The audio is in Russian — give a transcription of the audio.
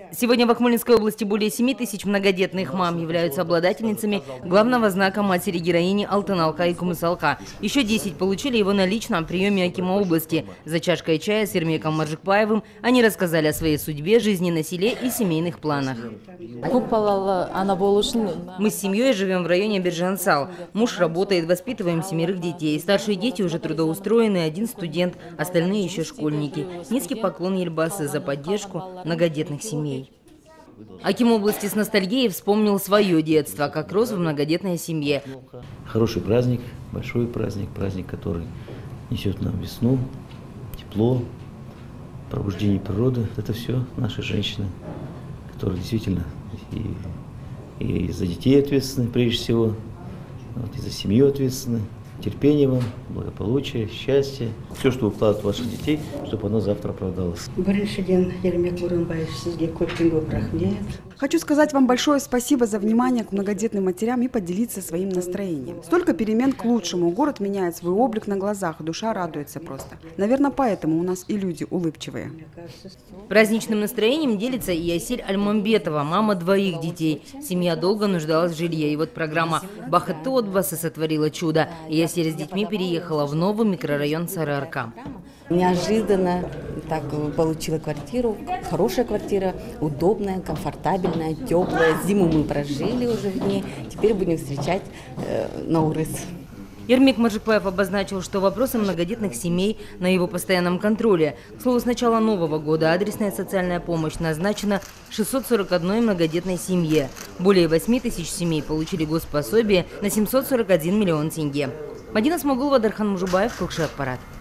Сегодня в Акмолинской области более 7 тысяч многодетных мам являются обладательницами главного знака матери-героини Алтын Алка и Кумыс Алка. Еще 10 получили его на личном приеме акима области. За чашкой чая с Ермеком Маржикбаевым они рассказали о своей судьбе, жизни на селе и семейных планах. Мы с семьей живем в районе Биржансал. Муж работает, воспитываем 7 детей. Старшие дети уже трудоустроены, 1 студент, остальные еще школьники. Низкий поклон Ельбасы за поддержку многодетных семей. Аким области с ностальгией вспомнил свое детство, как рос в многодетной семье. Хороший праздник, большой праздник, праздник, который несет нам весну, тепло, пробуждение природы. Это все наши женщины, которые действительно и за детей ответственны прежде всего, и за семью ответственны. Терпения вам, благополучия, счастья. Все, что укладывает в ваших детей, чтобы оно завтра оправдалось. Хочу сказать вам большое спасибо за внимание к многодетным матерям и поделиться своим настроением. Столько перемен к лучшему. Город меняет свой облик на глазах, душа радуется просто. Наверное, поэтому у нас и люди улыбчивые. Праздничным настроением делится и Ясель Альмамбетова, мама 2 детей. Семья долго нуждалась в жилье. И вот программа «Бахатты отбасы» сотворила чудо. И Ясель с детьми переехала в новый микрорайон Сары-Арка. Неожиданно так получила квартиру, хорошая квартира, удобная, комфортабельная, теплая. Зиму мы прожили уже в ней, теперь будем встречать Наурыз. Ермек Маржикбаев обозначил, что вопросы многодетных семей на его постоянном контроле. К слову, с начала Нового года адресная социальная помощь назначена 641 многодетной семье. Более 8 тысяч семей получили госпособие на 741 миллион тенге. Мадина Смогулова, Дархан Мужубаев, Кукши Аппарат.